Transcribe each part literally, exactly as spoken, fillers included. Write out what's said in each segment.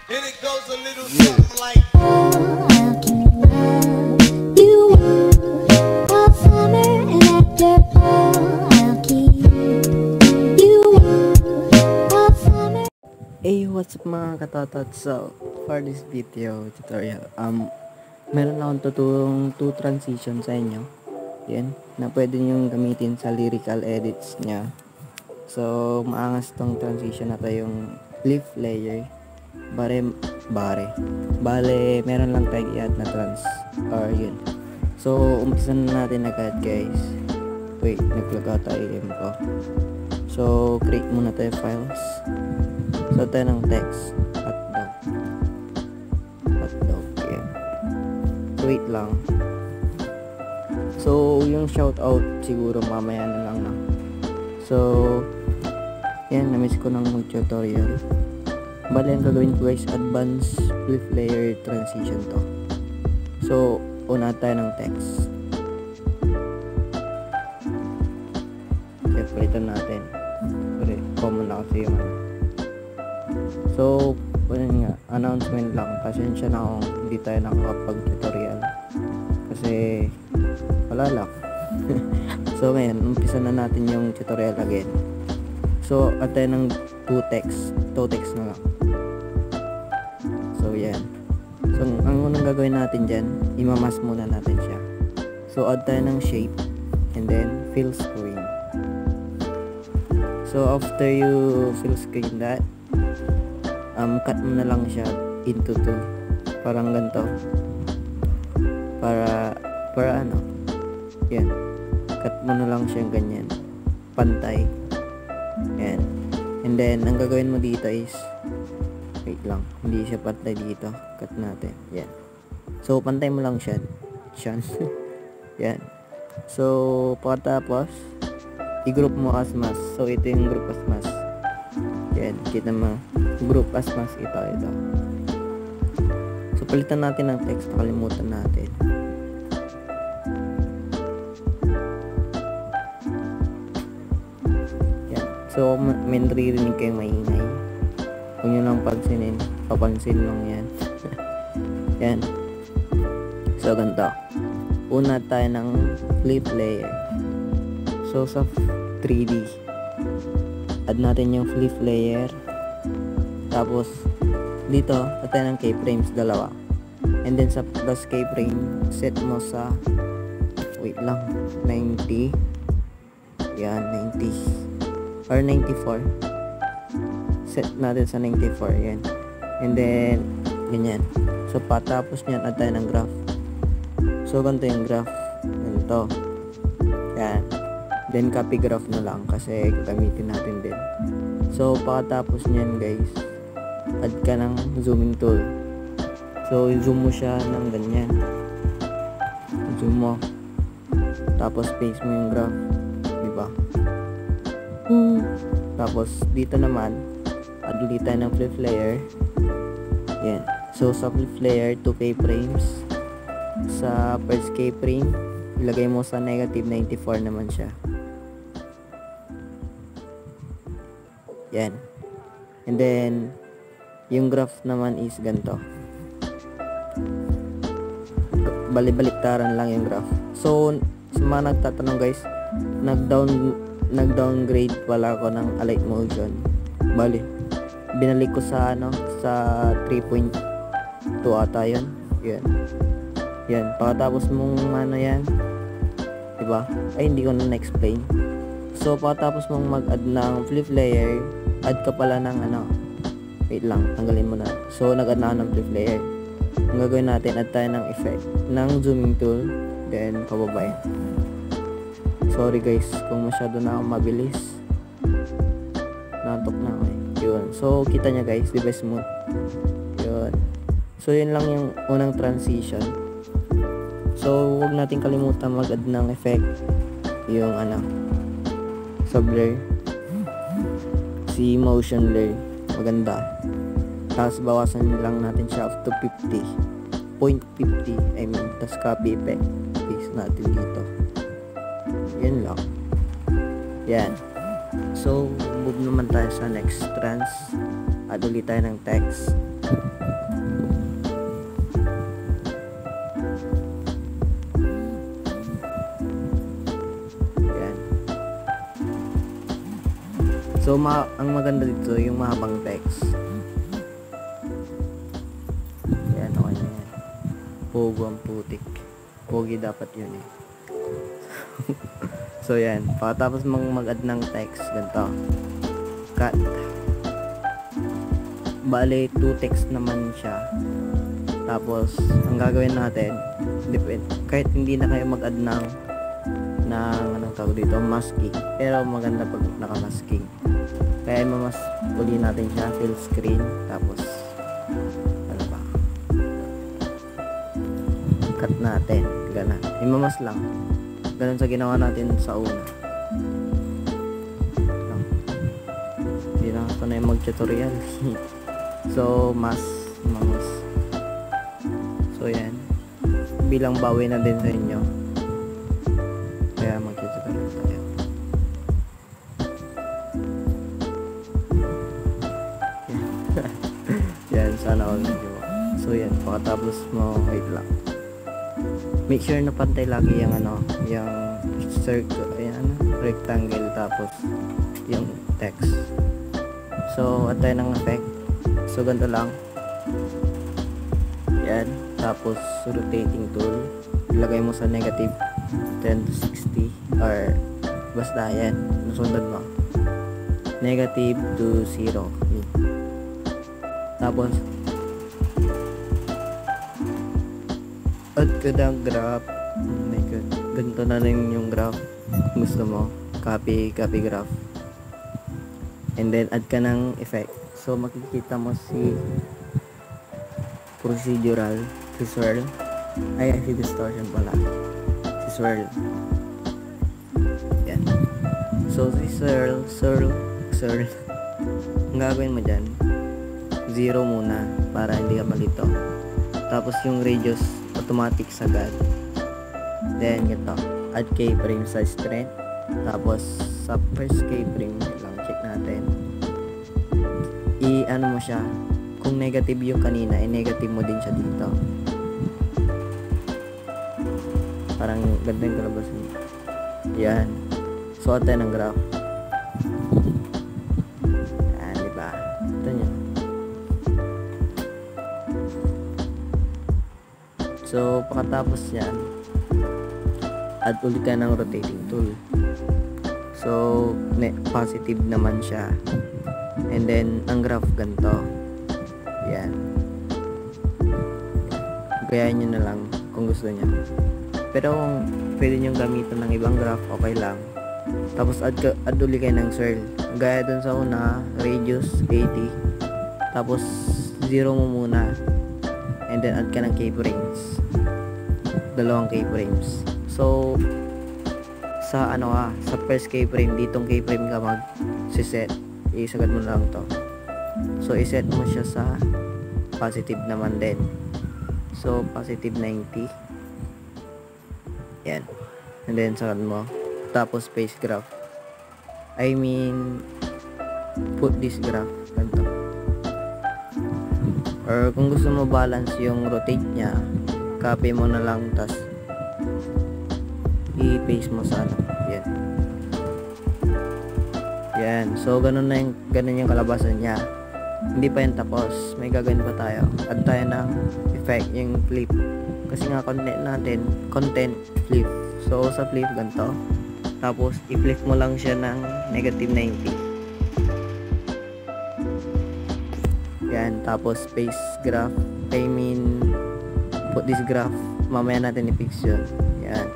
And it goes a little something like Hey, what's up mga katotot? So, for this video tutorial, um, meron akong tutulong two transition sa inyo. Yan, na pwede nyo gamitin sa lyrical edits nya. So, maangas tong transition na to, yung leaf layer. Bare, bare. Bale, meron lang tayong i-add na trans. Or yun. So, umpisa na natin agad guys. Wait, naglaga tayo M ko. So, create muna tayo files. So, tayo ng text. Hotdog. Hotdog. Yeah. So, wait lang. So, yung shoutout siguro mamaya na lang na. So, yan. Na-miss ko ng tutorial. Bale, ang gagawin ko guys, advanced leaf layer transition to. So, una tayo ng text. Okay, palitan natin. Sorry, common na kasi yung ano. So, yun nga, announcement lang. Pasensya na kung hindi tayo nakakapag-tutorial. Kasi, wala lang. So, ngayon, umpisa na natin yung tutorial again. So, at tayo ng two text. Two text na lang. So, yan. So, ang unang gagawin natin dyan, imamas muna natin siya. So, add tayo ng shape. And then, fill screen. So, after you fill screen that, um, cut mo na lang siya into two. Parang ganito. Para, para ano. Yan. Cut mo na lang siya ganyan. Pantay. Yan. And then, ang gagawin mo dito is, wait lang. Hindi siya pantay dito. Cut natin. Yan. So, pantay mo lang siya. Siyan. Yan. So, pagkatapos, i-group mo as mass. So, ito yung group as mass. Yan. Kita mo. Group as mass. Ito, ito. So, palitan natin ng text. Nakalimutan natin. Yan. So, may naririnig kayong maingay. Huwag nyo lang pansinin. Papansin lang yan. Yan. So, ganito. Una tayo ng flip layer. So, sa three D, add natin yung flip layer. Tapos, dito, add tayo ng keyframes, dalawa. And then, sa plus keyframe, set mo sa, wait lang, ninety. Yan, ninety. Or ninety-four. Set natin sa ninety-four, yan. And then, ganyan. So, patapos nyan, add tayo ng graph. So, ganito yung graph. Ganito. Yan. Then, copy graph na lang kasi gamitin natin din. So, pagkatapos nyan, guys, add ka ng zooming tool. So, zoom mo siya ng ganyan. Zoom mo. Tapos, paste mo yung graph. Diba? Hmm. Tapos, dito naman, add ulit tayo ng flip layer. Yan. So, sa flip layer, two keyframes. Sa first keyframe, ilagay mo sa negative ninety-four naman siya. Yan. And then, yung graph naman is ganito. Bali-baliktaran lang yung graph. So, sa mga nagtatanong guys, nag-down nag-downgrade pala ako ng Alight Motion. Bali, binalik ko sa ano, sa three point two ata yun. Yan. Yan. Pagkatapos mong ano yan, diba? Ay, hindi ko na na-explain. So, pagkatapos mong mag-add ng flip layer, add ka pala ng ano, wait lang, tanggalin mo na. So, nag-add na ako ng flip layer. Ang gagawin natin, add tayo ng effect ng zooming tool, then pababa yan. Sorry guys, kung masyado na akong mabilis. Nantok na ako eh. Yun. So, kita nyo guys, di ba smooth? Yun. So, yun lang yung unang transition. So, huwag natin kalimutan mag-add ng effect. Yung ano, sa blur. Si motion blur. Maganda. Tapos, bawasan lang natin siya up to fifty. zero point five zero. I mean, tapos copy effect. Paste natin dito. Yan lang. Yan. So, move naman tayo sa next trans. Add ulit tayo ng text. Yan. So ma ang maganda dito yung mahabang text. Yan, okay na yan. Pogo ang putik. Pogi dapat yun eh. So yan, pagkatapos mong mag-add ng text, ganito. Cut. Bale, two text naman siya. Tapos, ang gagawin natin, depend, kahit hindi na kayo mag-add ng ng anong tawag dito, masking. Pero maganda pag naka-masking. Kaya mamas uli natin siya, fill screen. Tapos, ano ba? Cut natin. Ganun. Imamas lang. Ganun sa ginawa natin sa una. No. Hindi na ako na yung mag-tutorial. So, mas, mas. So, yan. Bilang bawi na din sa inyo. Kaya mag-tutorial tayo. Yan, sana all video. So, yan. Pagkatapos mo, wait lang. Make sure na pantay lagi yung ano, yung circle, yung ano, rectangle, tapos yung text. So, at tayo ng effect. So, ganito lang. Yan. Tapos, rotating tool. Ilagay mo sa negative ten to sixty. Or, basta yan. Nasundan mo. Negative to zero. Yan. Tapos, add ka ng graph. Oh my god. Ganito na rin yung graph. Kung gusto mo. Copy, copy graph. And then, add ka ng effect. So, makikita mo si procedural, si swirl. Ay, si distortion pala. Si swirl. Yan. So, si swirl, swirl, swirl. Ang gagawin mo dyan, zero muna para hindi ka malito. Tapos, yung radius, automatic sagad. Then, ito. Add keyframe sa strength. Tapos, sa first keyframe lang, check natin. I-ano mo siya. Kung negative yung kanina, i-negative mo din siya dito. Parang ganda yung kalabas niya. Yan. So, atin ang graph. Yan, diba? Ito nyo. So, pagkatapos yan, add ulit ka ng rotating tool. So, positive naman siya. And then, ang graph ganito. Yan. Gayahin nyo na lang kung gusto nyo. Pero kung pwede nyo gamitin ng ibang graph, okay lang. Tapos, add, ka, add ulit kayo ng swirl. Gaya dun sa una, radius eighty. Tapos, zero mo muna. And then, add ka ng keyframes. Dalawang keyframes. So, sa ano ka, sa first keyframe, ditong keyframe ka mag-set. Isagad mo lang to. So, iset mo siya sa positive naman din. So, positive ninety. Yan. And then, sagad mo. Tapos, paste graph. I mean, put this graph. Ganito. Or, kung gusto mo balance yung rotate niya, copy mo na lang, tas i-paste mo sa ano. Yan. Yan. So, ganun na yung, ganun yung kalabasan niya. Hindi pa yan tapos. May gagawin pa tayo. Add tayo ng effect, yung flip. Kasi nga, content natin, content flip. So, sa flip, ganito. Tapos, i-flip mo lang siya ng negative ninety. Yan. Tapos, paste graph. I mean, put this graph. Mamaya natin i-fix yun. Yan.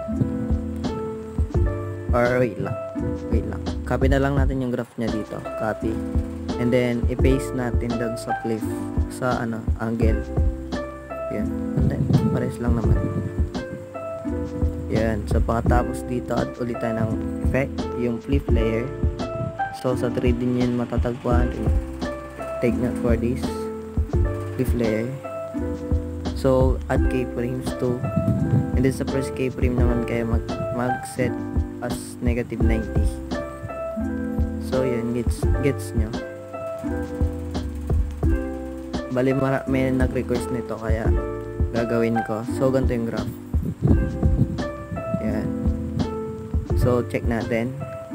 Or, wait lang. Wait lang. Copy na lang natin yung graph niya dito. Copy. And then, i-paste natin doon sa flip. Sa, ano, angle. Yan. And then, pares lang naman. Yan. So, pagkatapos dito, at ulit tayo ng effect. Yung flip layer. So, sa three D nyo matatagpuan. Take note for this. Flip layer. So, add keyframes to. And then, sa first keyframe naman kayo mag, mag-set as negative ninety. So, yan. Gets, gets nyo. bali mara, may nag-request nito kaya gagawin ko. So ganito yung graph. Yan. So check natin.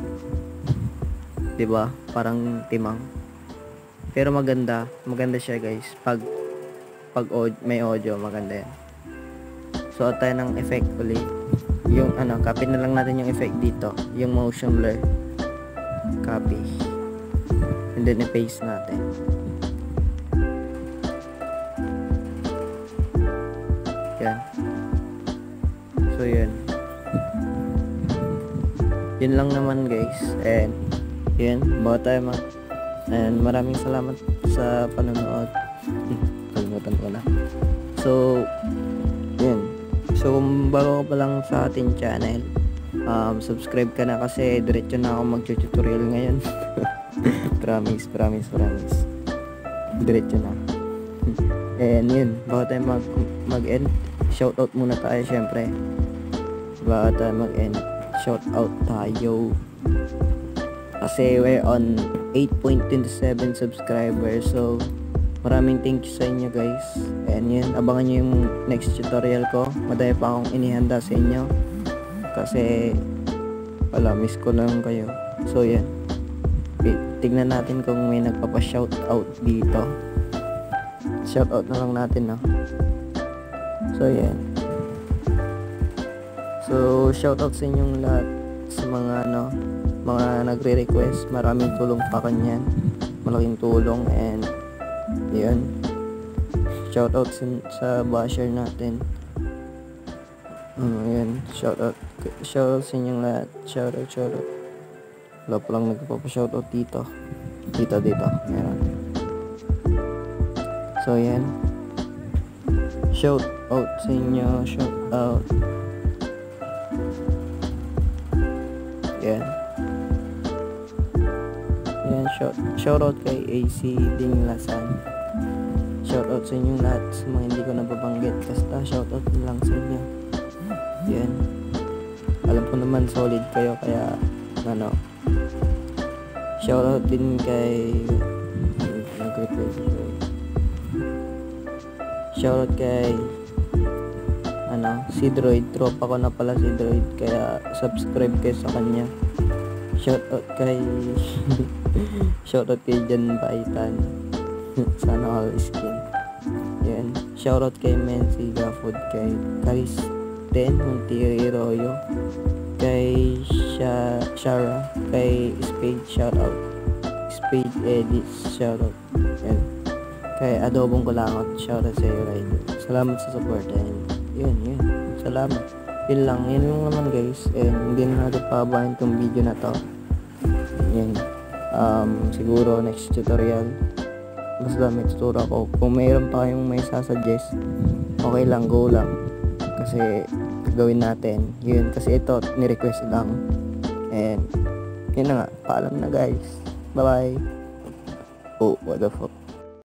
'Di ba? Parang timang. Pero maganda, maganda siya guys. Pag pag audio, may audio, maganda yan. So add tayo ng effect ulit. Yung ano, copy na lang natin yung effect dito, yung motion blur. Copy. And then i-paste natin. Yan. So yun. Yun lang naman guys. And yun, bawa tayo mag and maraming salamat sa panonood. Kalimutan ko na. So yun. So kung bago ka pa lang sa ating channel, um, subscribe ka na kasi diretso na ako mag-tutorial ngayon. promise, promise, promise. Diretso na. And yun, bago tayo mag mag-end, shoutout muna tayo syempre. Bago tayo mag-end, shoutout tayo. Kasi we're on eight point two seven subscribers. So maraming thank you sa inyo guys. And yun, abangan nyo yung next tutorial ko. Madami pa akong inihanda sa inyo. Kasi wala, miss ko lang kayo. So yan, tignan natin kung may nagpapa-shoutout dito. Shoutout na lang natin, no? So yan. So shoutout sa inyong lahat, sa mga ano, mga nagre-request. Maraming tulong pa kanyan. Malaking tulong. And yun, shoutout sa, sa basher natin. Um, yun, shoutout shoutout sa inyong lahat. Shoutout, shoutout. Wala pa lang nagpapa-shoutout dito. Dito, dito, meron. So yan, shoutout sa inyo. Shoutout. Yan. Yan, shout, shoutout kay A C Dinglasan. Shoutout sa inyong lahat, sa mga hindi ko nababanggit. Basta shoutout lang sa inyo. Yan. Alam ko naman solid kayo, kaya ano, shoutout din kay shoutout kay ano, si Droid. Tropa ko na pala si Droid, kaya subscribe kayo sa kanya. Shoutout kay shoutout kay Jan Baitan. Sana all skin. Yan. Shoutout kay Mensi Gafood, kay Karisten Montiroyo, kay Sha Shara, kay Spade shoutout. Spade Edits shoutout. Yan. Kay Adobong Kulangot, shoutout sa iyo, Rider. Salamat sa support. And yun, yun. Salamat. Yun lang, yun lang naman guys. And hindi na natin pabahin tong video na to. Yan. Um, siguro next tutorial, basta may tuturo ako. Kung mayroon pa kayong may sasuggest, okay lang, go lang. Kasi gagawin natin. Yun, kasi ito, ni-request lang. And yun na nga, paalam na guys. Bye bye. Oh, what the fuck.